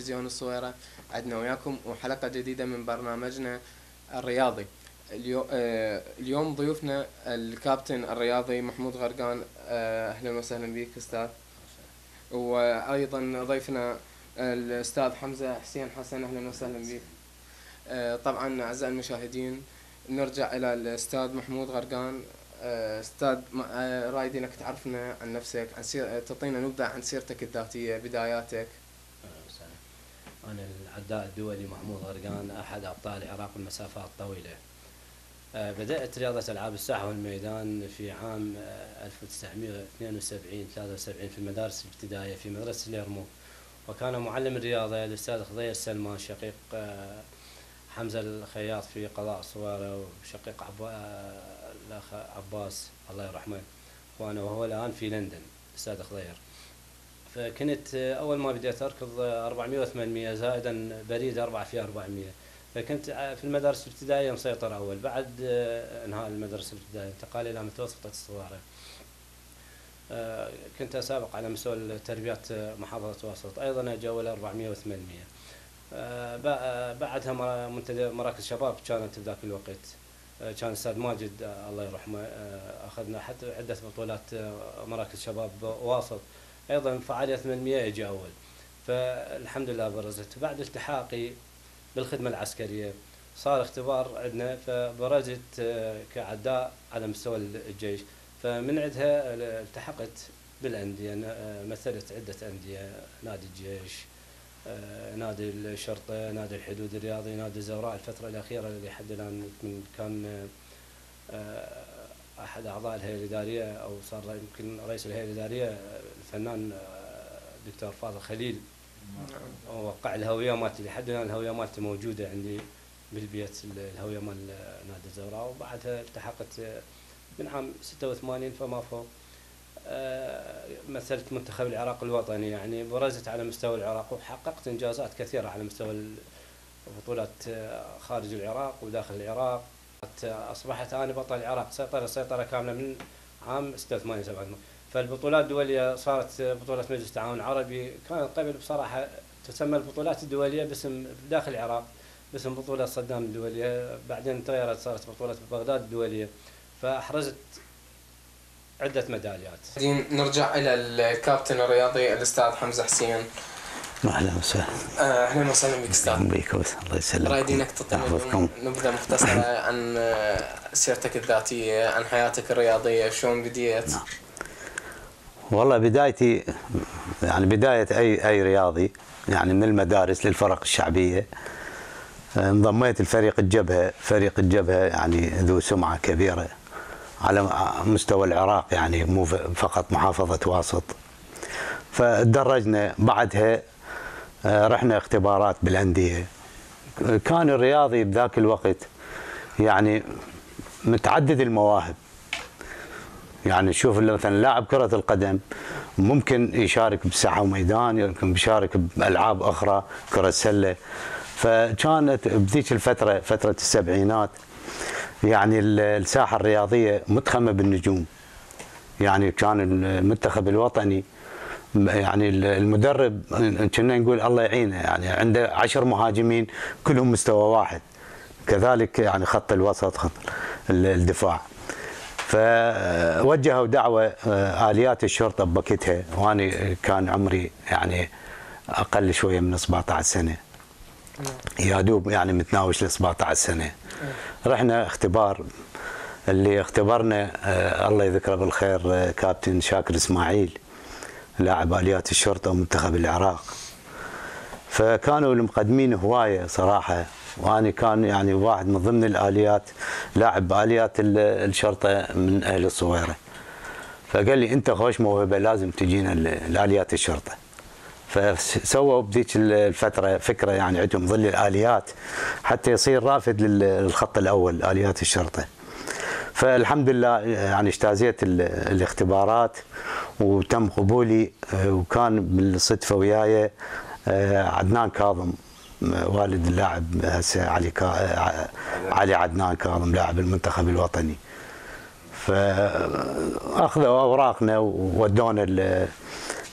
تلفزيون الصويرة. عدنا وياكم وحلقة جديدة من برنامجنا الرياضي. اليوم ضيوفنا الكابتن الرياضي محمود غرقان. أهلا وسهلا بك أستاذ. وأيضا ضيفنا الأستاذ حمزة حسين حسن. أهلا وسهلا بك. طبعا أعزائي المشاهدين، نرجع إلى الأستاذ محمود غرقان. أستاذ، رايدين انك تعرفنا عن نفسك، تعطينا نبذة عن سيرتك الذاتية، بداياتك. أنا العداء الدولي محمود غرقان، أحد أبطال العراق المسافات الطويلة. بدأت رياضة ألعاب الساحة والميدان في عام 1972-73 في المدارس الابتدائية في مدرسة اليرموك، وكان معلم الرياضة الأستاذ خضير سلمان، شقيق حمزة الخياط في قضاء الصويرة، وشقيق الأخ عباس الله يرحمه، وأنا وهو الآن في لندن أستاذ خضير. فكنت أول ما بديت أركض 400 و800 زائدا بريد 4 في 400. فكنت في المدارس الابتدائية مسيطر أول. بعد انهاء المدرسة الابتدائية انتقال إلى متوسطة الصويرة. كنت أسابق على مستوى التربيات محافظة واسط، أيضا أجول 400 و800. بعدها مراكز شباب كانت بذاك الوقت، كان الأستاذ ماجد الله يرحمه، أخذنا حتى عدة بطولات مراكز شباب واسط، أيضا فعالية 800 أجي أول. فالحمد لله برزت. بعد التحاقي بالخدمة العسكرية صار اختبار عندنا، فبرزت كعداء على مستوى الجيش. فمن عندها التحقت بالأندية، مثلت عدة أندية، نادي الجيش، نادي الشرطة، نادي الحدود الرياضي، نادي الزوراء. الفترة الأخيرة اللي حد الآن كان أحد أعضاء الهيئة الإدارية، أو صار يمكن رئيس الهيئة الإدارية الفنان دكتور فاضل خليل، ووقع الهوية مالتي. لحد الآن الهوية مالتي موجودة عندي بالبيت، الهوية مال نادي الزوراء. وبعدها التحقت من عام 86 فما فوق، مثلت منتخب العراق الوطني، يعني برزت على مستوى العراق وحققت إنجازات كثيرة على مستوى البطولات خارج العراق وداخل العراق. أصبحت أنا بطل العراق سيطرة كاملة من عام 86 87. فالبطولات الدولية صارت بطولة مجلس التعاون العربي، كانت قبل بصراحة تسمى البطولات الدولية باسم داخل العراق باسم بطولة صدام الدولية، بعدين تغيرت صارت بطولة بغداد الدولية، فأحرزت عدة ميداليات. نرجع إلى الكابتن الرياضي الأستاذ حمزة حسين. أهلا وسهلا. أهلا وسهلا بك أستاذ. بك الله يسلمك. رايدينك تعطينا نبذة مختصرة عن سيرتك الذاتية، عن حياتك الرياضية، شلون بديت؟ نعم. والله بدايتي يعني بداية أي رياضي يعني من المدارس للفرق الشعبية. انضميت لفريق الجبهة. فريق الجبهة يعني ذو سمعة كبيرة على مستوى العراق، يعني مو فقط محافظة واسط. فتدرجنا بعدها، رحنا اختبارات بالأندية. كان الرياضي بذاك الوقت يعني متعدد المواهب. يعني شوف مثلا لاعب كرة القدم ممكن يشارك بساحة وميدان، يمكن يشارك بألعاب أخرى، كرة سلة. فكانت بذيك الفترة، فترة السبعينات، يعني الساحة الرياضية متخمة بالنجوم. يعني كان المنتخب الوطني يعني المدرب كنا نقول الله يعينه، يعني عنده 10 مهاجمين كلهم مستوى واحد، كذلك يعني خط الوسط، خط الدفاع. فوجهوا دعوة آليات الشرطة بوقتها، وأنا كان عمري يعني أقل شوية من 17 سنة، يا دوب يعني متناوش ل 17 سنة. رحنا اختبار، اللي اختبرنا الله يذكره بالخير كابتن شاكر اسماعيل، لاعب آليات الشرطة ومنتخب العراق. فكانوا المقدمين هواية صراحة، وأنا كان يعني واحد من ضمن الآليات، لاعب آليات الشرطة من أهل الصويرة. فقال لي أنت خوش موهبة، لازم تجينا لآليات الشرطة. فسووا بذيك الفترة فكرة يعني عندهم ظل الآليات حتى يصير رافد للخط الأول آليات الشرطة. فالحمد لله يعني اجتازيت الاختبارات وتم قبولي، وكان بالصدفة وياي عدنان كاظم، والد اللاعب هسه علي عدنان كاظم لاعب المنتخب الوطني. فاخذوا اوراقنا وودونا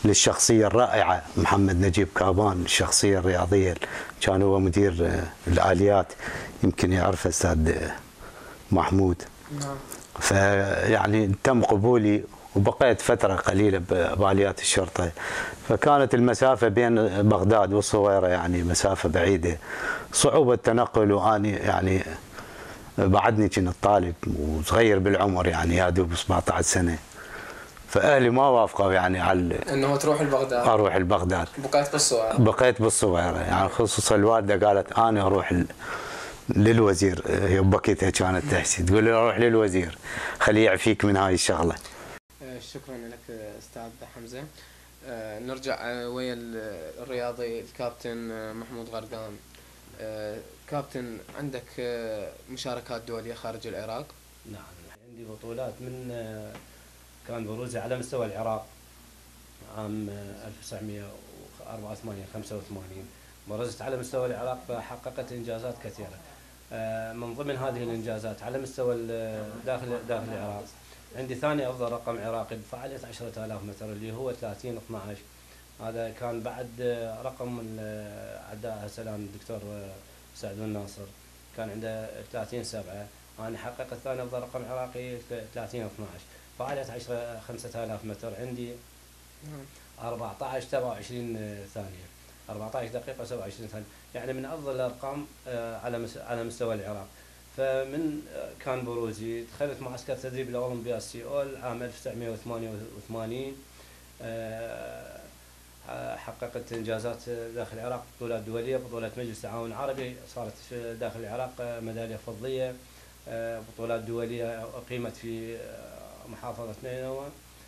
للشخصية الرائعة محمد نجيب كابان، الشخصية الرياضية، كان هو مدير الآليات، يمكن يعرفه أستاذ محمود. نعم. فيعني تم قبولي وبقيت فترة قليلة بآليات الشرطة. فكانت المسافة بين بغداد والصويرة يعني مسافة بعيدة، صعوبة التنقل، وأني يعني بعدني كنت طالب وصغير بالعمر، يعني يا دوب 17 سنة. فأهلي ما وافقوا يعني على انه تروح لبغداد. أروح لبغداد. بقيت بالصويرة. بقيت بالصويرة، يعني خصوصا الوالدة قالت أنا أروح للوزير، هي بكيتها كانت تحكي تقول لي أروح للوزير خليه يعفيك من هاي الشغلة. شكرا لك استاذ حمزة. نرجع ويا الرياضي الكابتن محمود غرقان. كابتن، عندك مشاركات دولية خارج العراق؟ نعم، عندي بطولات من كان بروزي على مستوى العراق عام 1984 85. برزت على مستوى العراق فحققت انجازات كثيره. من ضمن هذه الانجازات على مستوى داخل العراق عندي ثاني افضل رقم عراقي بفعاليه 10000 متر اللي هو 30/12. هذا كان بعد رقم عداء سلام الدكتور سعد الناصر، كان عنده 30/7. انا حققت ثاني افضل رقم عراقي 30/12. فعاليه 5000 متر عندي 14 27 ثانيه، 14 دقيقه 27 ثانيه، يعني من افضل الارقام على مستوى العراق. فمن كان بروزي دخلت معسكر تدريب الاولمبياد سيول عام 1988. حققت انجازات داخل العراق، بطولات دوليه، بطوله مجلس التعاون العربي صارت في داخل العراق، ميداليه فضيه. بطولات دوليه اقيمت في محافظه نينوى،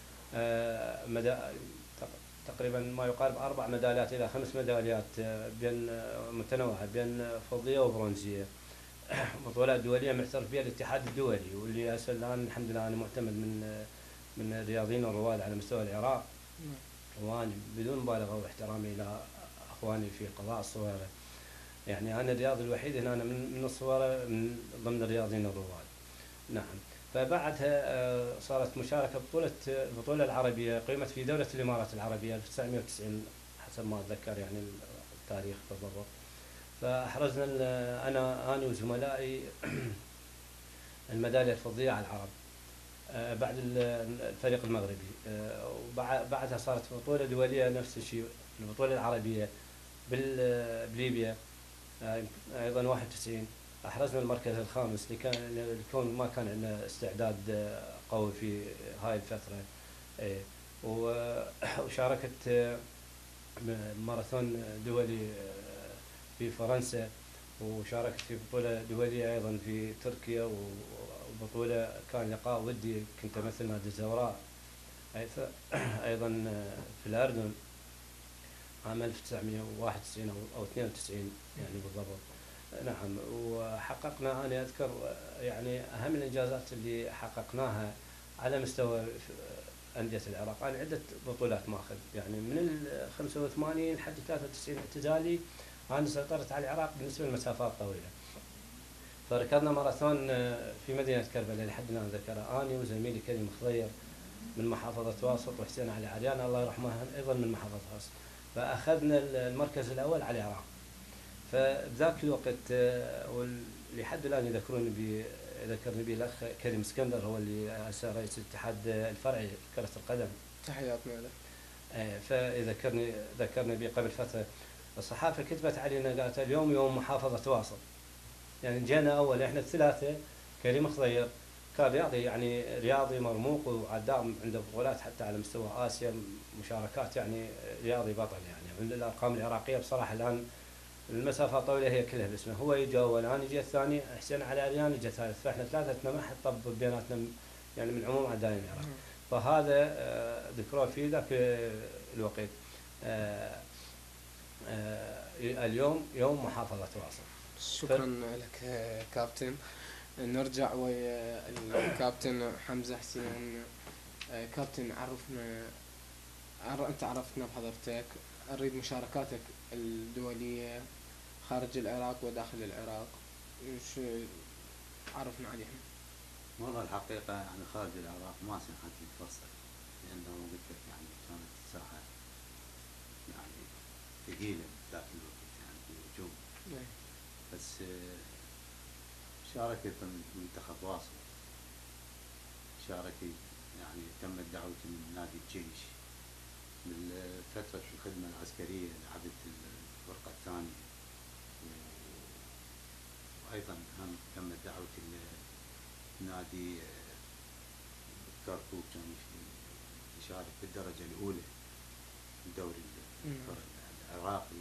تقريبا ما يقارب 4 ميداليات الى 5 ميداليات بين متنوعه بين فضيه وبرونزيه. بطولات دوليه معترف بها الاتحاد الدولي، واللي هسه الان الحمد لله انا معتمد من الرياضيين الرواد على مستوى العراق. وانا بدون مبالغه واحترامي الى اخواني في قضاء الصويره، يعني انا الرياضي الوحيد هنا من الصويره من ضمن الرياضيين الرواد. نعم. فبعدها صارت مشاركه البطوله العربيه قيمت في دوله الامارات العربيه 1990 حسب ما اتذكر يعني التاريخ بالضبط. فاحرزنا انا وزملائي الميداليه الفضيه على العرب بعد الفريق المغربي. وبعدها صارت بطوله دوليه نفس الشيء، البطوله العربيه بليبيا ايضا 91. احرزنا المركز الخامس لكون ما كان عندنا استعداد قوي في هاي الفتره. وشاركت ماراثون دولي في فرنسا، وشاركت في بطوله دوليه ايضا في تركيا، وبطوله كان لقاء ودي كنت امثل نادي الزوراء ايضا في الاردن عام 1991 او 92 يعني بالضبط. نعم. وحققنا، انا اذكر يعني اهم الانجازات اللي حققناها على مستوى انديه العراق. انا عده بطولات ماخذ، يعني من ال 85 لحد 93 اعتزالي انا سيطرت على العراق بالنسبه لمسافات طويله. فركضنا ماراثون في مدينه كربلاء لحد الان ذكرها، اني وزميلي كريم خضير من محافظه واسط، وحسين علي عريان الله يرحمه ايضا من محافظه واسط. فاخذنا المركز الاول على العراق. فبذاك الوقت ولحد الان يذكرني به الاخ كريم اسكندر، هو اللي هسه رئيس الاتحاد الفرعي كرة القدم. تحياتنا له. ذكرني به قبل فتره. الصحافه كتبت علينا قالت اليوم يوم محافظه واسط، يعني جينا اول احنا الثلاثه. كريم خضير كان رياضي مرموق وعداء، عنده بطولات حتى على مستوى اسيا، مشاركات، يعني رياضي بطل، يعني من الارقام العراقيه بصراحه الان المسافه الطويله هي كلها باسمه. هو يجي اول، انا جيت الثاني، حسين علي عريان اجى ثالث، فاحنا ثلاثتنا ما حد طب بيناتنا يعني من عموم عدائين العراق. فهذا ذكروه في ذاك الوقت. اليوم يوم محافظه واسط. شكرا لك كابتن. نرجع ويا الكابتن حمزه حسين. كابتن انت عرفتنا بحضرتك، اريد مشاركاتك الدوليه خارج العراق وداخل العراق، شو عرفنا عليهم؟ والله الحقيقة يعني خارج العراق ما سنحت لي فرصة، لأنه قلت لك يعني كانت الساحة ثقيله ذاك الوقت يعني في الهجوم. بس شاركت منتخب واصل، شاركت يعني تمت دعوتي من نادي الجيش. بالفترة الخدمة العسكرية لعبت الفرقة الثانية، وأيضا هم تمت دعوتي لنادي كركوك، كان يشارك بالدرجة الأولى الدوري العراقي.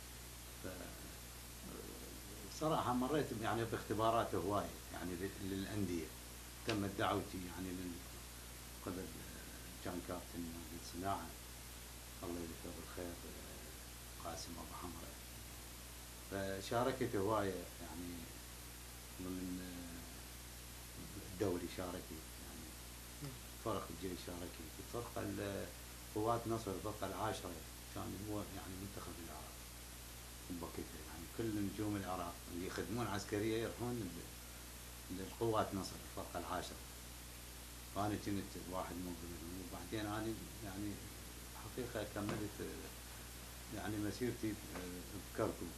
صراحة مريت يعني باختبارات هواية يعني للأندية. تمت دعوتي يعني من قبل كان كابتن نادي الصناعة الله يذكره بالخير قاسم أبو حمرة، فشاركت هواية يعني من الدوري شاركت يعني فرق الجيش شاركت الفرقة قوات نصر الفرقة العاشرة، كان هو يعني منتخب العراق بوقتها يعني كل نجوم العراق اللي يخدمون عسكرية يروحون للقوات نصر الفرقة العاشرة، فأنا كنت واحد منهم. وبعدين أنا يعني حقيقة كملت يعني مسيرتي بكركوك.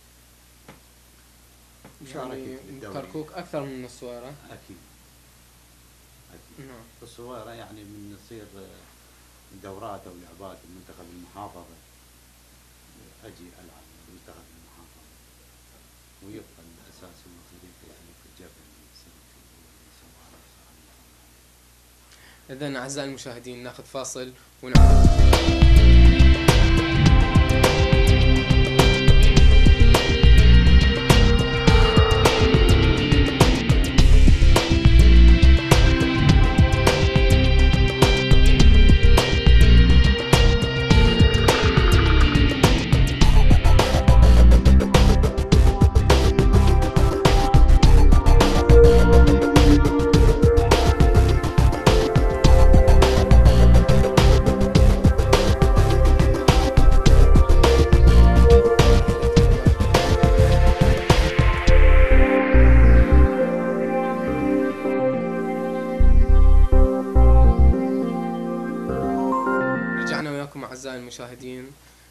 يعني كركوك أكثر من الصويرة؟ أكيد. نعم. الصويرة يعني من تصير دورات أو لعبات المنتخب المحافظة أجي ألعب منتخب المحافظة، ويبقى الأساس هو فريقي يعني في الجبل. إذن أعزائي المشاهدين ناخذ فاصل ونعود. أعزائي المشاهدين،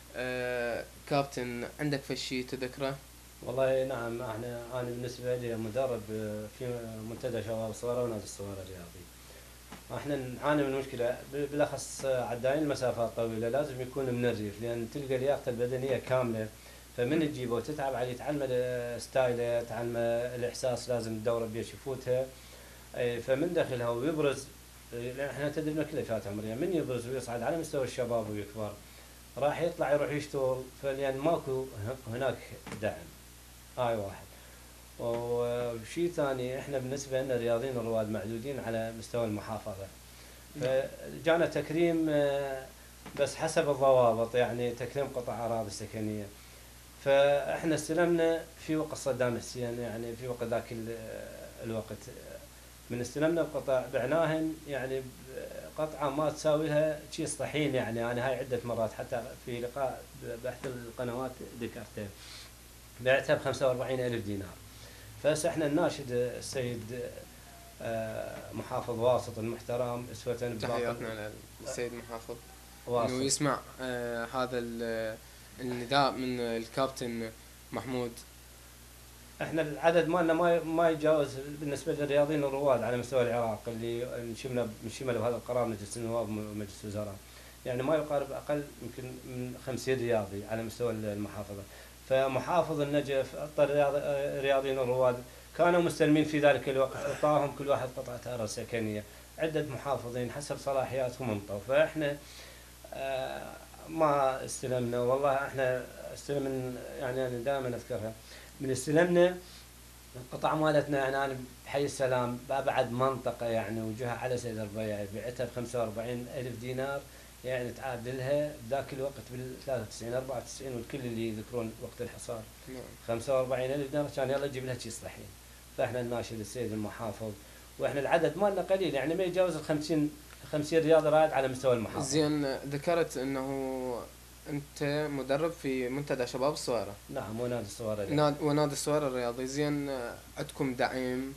كابتن عندك فشي تذكره؟ والله نعم، أنا بالنسبة لي مدرب في منتدى شباب الصغيرة ونادي الصغيرة الرياضي. احنا نعاني من مشكلة بالاخص عدائين المسافات طويلة لازم يكون من الريف، لأن تلقى لياقته البدنية كاملة، فمن تجيبه وتتعب عليه تعلمه ستايله، تعلمه الإحساس لازم تدوره بيشوفوتها، فمن داخلها ويبرز. لأن احنا تدريبنا كله فات عمرية، من يبرز ويصعد على مستوى الشباب ويكبر راح يطلع يروح يشتغل، فلأن ماكو هناك دعم. هاي واحد. وشيء ثاني، احنا بالنسبة لنا الرياضيين الرواد معدودين على مستوى المحافظة، فجانا تكريم بس حسب الضوابط، يعني تكريم قطع أراضي سكنية. فاحنا استلمنا في وقت صدام حسين، يعني في وقت ذاك الوقت من استلمنا القطع بعناهن، يعني قطعة ما تساوي لها شيء طحين. يعني أنا هاي عدة مرات حتى في لقاء بأحد القنوات ذكرته، بعتها ب45,000 دينار. فاحنا الناشد السيد محافظ واسط المحترم اسوة، تحياتنا للسيد محافظ واسط، انه يسمع هذا النداء من الكابتن محمود. احنا العدد مالنا ما يتجاوز بالنسبه للرياضيين الرواد على مستوى العراق اللي نشمل بهذا القرار مجلس النواب ومجلس الوزراء، يعني ما يقارب اقل يمكن من 50 رياضي على مستوى المحافظه. فمحافظ النجف الرياضيين الرواد كانوا مستلمين في ذلك الوقت، اعطاهم كل واحد قطعه ارض سكنيه، عده محافظين حسب صلاحياتهم انطوا. فاحنا ما استلمنا، والله احنا استلمنا، يعني انا دائما اذكرها، من استلمنا القطعة مالتنا. يعني انا بحي السلام بابعد منطقة يعني وجهها على سيد الربيع، بعتها ب45,000 دينار، يعني تعادلها ذاك الوقت بال 93 94 والكل اللي يذكرون وقت الحصار 45,000 دينار كان يلا جيب لها شيء صحيح. فاحنا نناشد السيد المحافظ، واحنا العدد مالنا قليل، يعني ما يتجاوز ال 50 رياضي رائد على مستوى المحافظة. زين، ذكرت انه انت مدرب في منتدى شباب الصويرة. نعم، ونادي الصويرة ونادي الصويرة الرياضي. زين، عندكم دعم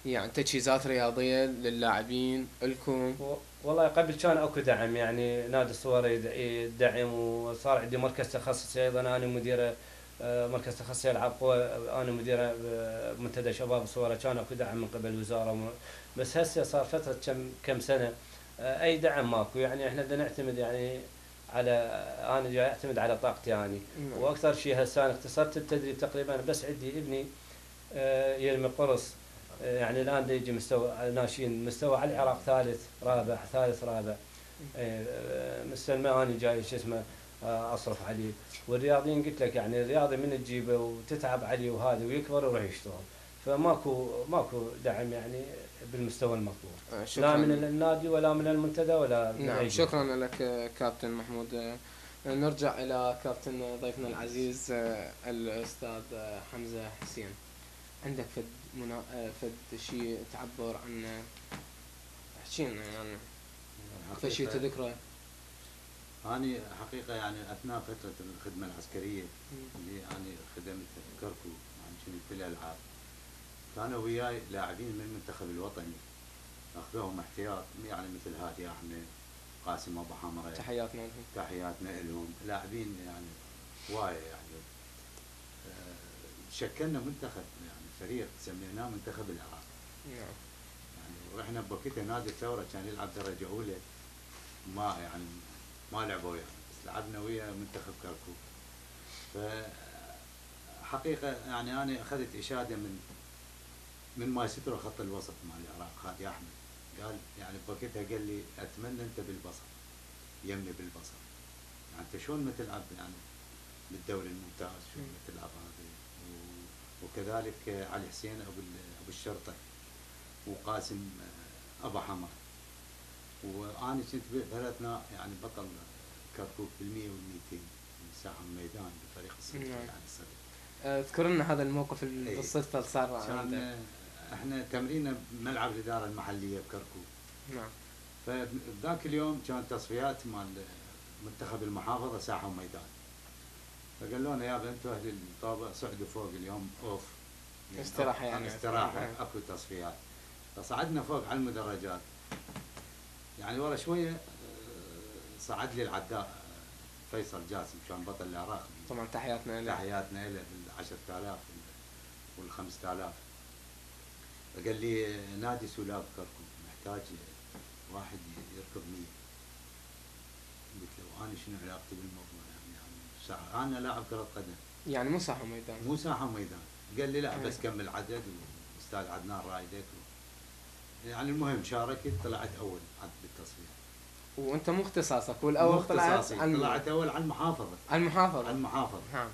يعني تجهيزات رياضيه للاعبين لكم؟ والله قبل كان اكو دعم، يعني نادي الصور يدعم، وصار عندي مركز تخصصي ايضا، انا مدير مركز تخصصي العاب قوى، انا مدير منتدى شباب الصوره، كان اكو دعم من قبل الوزاره بس هسه صار فتره كم سنه اي دعم ماكو. يعني احنا بدنا نعتمد يعني على، انا جاي اعتمد على طاقتي يعني. واكثر شيء هسه انا اختصرت التدريب تقريبا، بس عندي ابني يرمي قرص، يعني الان يجي مستوى ناشئين، مستوى على العراق ثالث رابع ثالث رابع، مستلمه انا جاي شو اسمه اصرف عليه. والرياضيين قلت لك يعني الرياضي من تجيبه وتتعب عليه وهذا ويكبر ويروح يشتغل، فماكو دعم يعني بالمستوى المطلوب، لا من النادي ولا من المنتدى ولا من نعم. شكرا لك كابتن محمود. نرجع الى كابتن ضيفنا العزيز الاستاذ حمزه حسين. عندك فد شيء تعبر عنه، احكي لنا يعني فد شيء تذكره؟ أنا حقيقة يعني أثناء فترة الخدمة العسكرية اللي أنا خدمت كركو، يعني كنت بالألعاب، كانوا وياي لاعبين من المنتخب الوطني أخذوهم احتياط، يعني مثل هادي أحمد، قاسم أبو حمرة، تحياتنا لهم. تحياتنا لهم، لاعبين يعني هواية يعني. شكلنا منتخب، يعني فريق سميناه منتخب العراق. نعم. يعني ورحنا بوقتها نادي الثورة كان يلعب درجة أولى، ما لعبوا يعني، بس لعبنا ويا منتخب كركو. فحقيقة يعني أنا أخذت إشادة من مايسترو خط الوسط مال العراق خالد أحمد، قال يعني بوقتها قال لي أتمنى أنت بالبصر، يمني بالبصر، يعني أنت شلون ما تلعب يعني بالدوري الممتاز، شلون ما تلعب هذا. وكذلك علي حسين أبو الشرطة، وقاسم أبو حمر، وأنا كنت بثلاثنا يعني بطل كركوك بال100 وال200 مساحة الميدان بفريق الصدفة. يعني الصدفة. اذكر لنا هذا الموقف بالصدفة اللي صار كان احنا تمرينا بملعب الإدارة المحلية بكركوك. نعم. فذاك اليوم كان تصفيات مال منتخب المحافظة ساحة وميدان، فقالوا لنا يابا انتم اهل الطابة صعدوا فوق اليوم اوف، استراحة يعني استراحة، اكو تصفيات. فصعدنا فوق على المدرجات، يعني ورا شوية صعد لي العداء فيصل جاسم، كان بطل العراق. طبعا تحياتنا له. تحياتنا له بال10,000 وال5,000. فقال لي نادي سولاب كركوك محتاج واحد يركض 100. قلت له انا شنو علاقتي بالموضوع يعني ساعة، انا لاعب كرة قدم يعني مو ساحة ميدان. مو ساحة ميدان. قال لي لا بس كمل عدد، واستاذ عدنان رايدك يعني المهم شاركت، طلعت اول بالتصفية. وانت مو اختصاصك، والاول طلعت اول على المحافظة. على المحافظة. على المحافظة. نعم.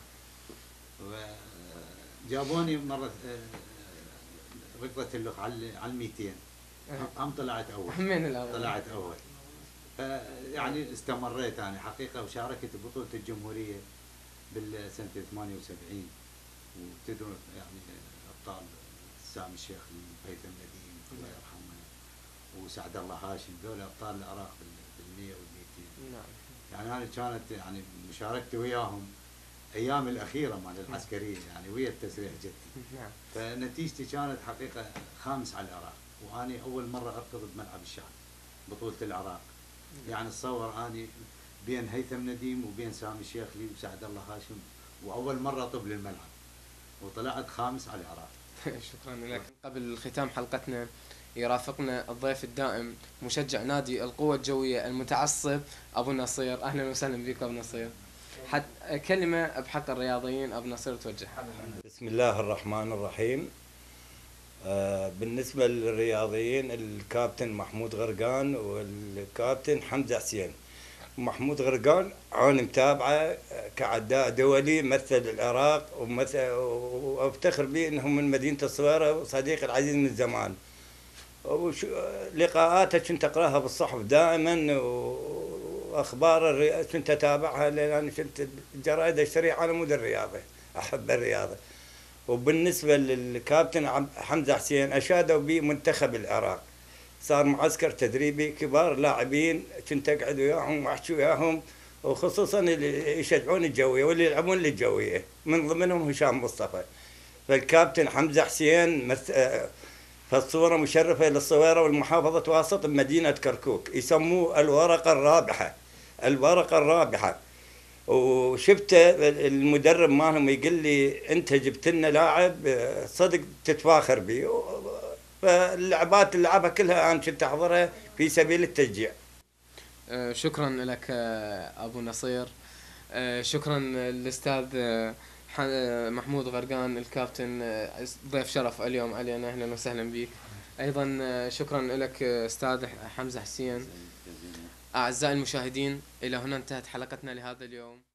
وجابوني مرة ركضة اللخ على ال200 هم طلعت اول. همين الاول. طلعت اول. يعني استمريت يعني حقيقة، وشاركت ببطولة الجمهورية بالسنة 78، وتدرون يعني ابطال سامي الشيخ هيثم نديم الله يرحمه، وسعد الله هاشم، ذول ابطال العراق بال100 وال200. نعم. يعني انا كانت يعني مشاركتي وياهم ايام الاخيره مال العسكريه، يعني ويا التسريح جدي. نعم. فنتيجتي كانت حقيقه خامس على العراق، واني اول مره اركض بملعب الشعب بطوله العراق. يعني تصور اني بين هيثم نديم وبين سامي شيخلي وسعد الله هاشم، واول مره اطب للملعب، وطلعت خامس على العراق. شكرا لك. قبل ختام حلقتنا يرافقنا الضيف الدائم مشجع نادي القوة الجوية المتعصب أبو نصير. أهلا وسهلا بك أبو نصير. كلمة بحق الرياضيين أبو نصير توجهها. بسم الله الرحمن الرحيم. بالنسبة للرياضيين الكابتن محمود غرقان والكابتن حمزة حسين. محمود غرقان أنا متابعه كعداء دولي مثل العراق، وافتخر به انه من مدينة الصويرة وصديقي العزيز من زمان. لقاءاته كنت اقراها بالصحف دائما، واخبار كنت اتابعها لان كنت الجرائد اشتريها على مود الرياضه، احب الرياضه. وبالنسبه للكابتن حمزه حسين اشادوا به منتخب العراق، صار معسكر تدريبي كبار لاعبين كنت اقعد وياهم واحكي وياهم، وخصوصا اللي يشجعون الجويه واللي يلعبون للجويه، من ضمنهم هشام مصطفى. فالكابتن حمزه حسين فالصورة مشرفة للصويرة والمحافظة واسط بمدينة كركوك، يسموه الورقة الرابحة. الورقة الرابحة. وشفت المدرب مالهم يقول لي انت جبت لنا لاعب صدق تتفاخر به، فاللعبات اللي لعبها كلها انا كنت احضرها في سبيل التشجيع. شكرا لك ابو نصير. شكرا للاستاذ محمود غرقان الكابتن، ضيف شرف اليوم علينا، اهلا وسهلا بك. ايضا شكرا لك استاذ حمزه حسين. اعزائي المشاهدين، الى هنا انتهت حلقتنا لهذا اليوم.